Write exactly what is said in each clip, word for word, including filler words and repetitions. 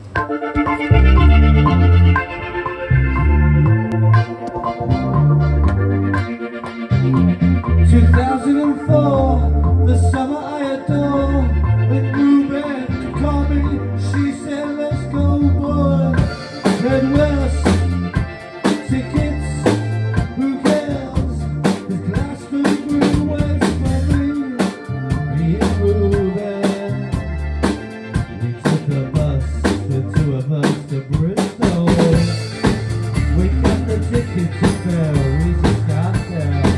two thousand four, the summer I adore. When Ruben called me, she said, let's go, boy. Red West, tickets, who cares? This glass food grew waits for me. Me and Ruben, we took the bus, the two of us, to Bristol. We got the ticket to fair, we just got there.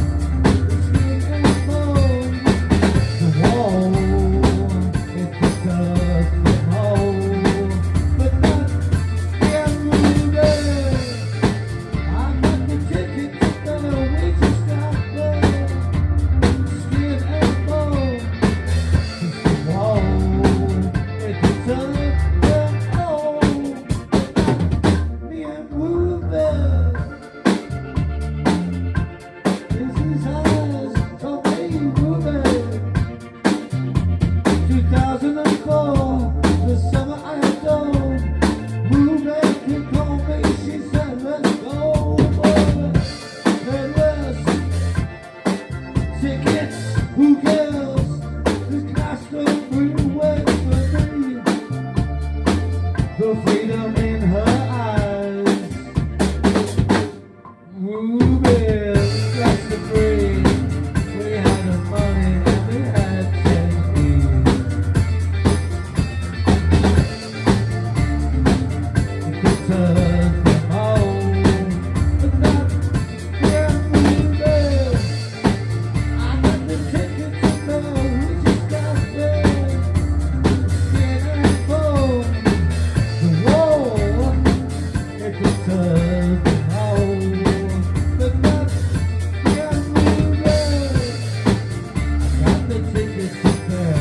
two thousand four, the summer I adore. Ruben can call me, she said, let's go, boy. Red West, tickets, who cares? This glass don't bring waits for me. The freedom in her eyes. Ruben, that's the free. We had the money and we had the tickets to fair.